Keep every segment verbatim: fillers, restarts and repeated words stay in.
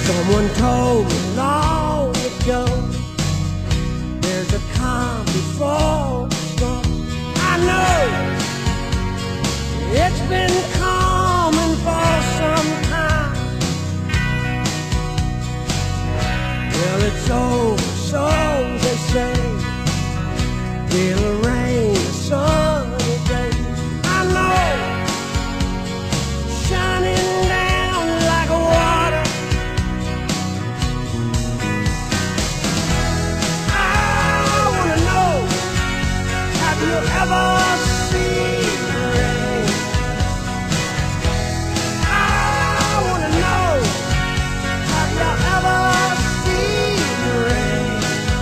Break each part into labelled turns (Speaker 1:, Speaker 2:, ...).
Speaker 1: Someone told me long ago, there's a calm before the storm. I know it's been coming for some time. Well, it's over, so they say. It'll rain a sunny day. I know, shining down like water. I wanna know, have you ever seen the rain? I wanna know, have you ever seen the rain?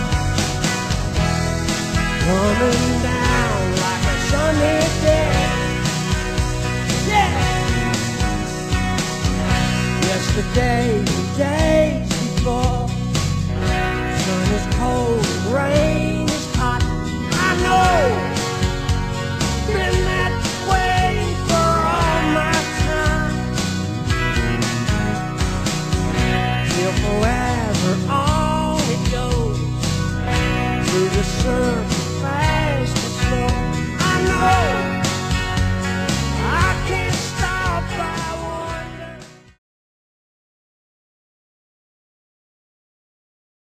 Speaker 1: Coming down like a sunny day. Yeah. Yesterday and days before, sun is cold, rain is hot. I know, been that way for all my time. Till forever on it goes, through the surface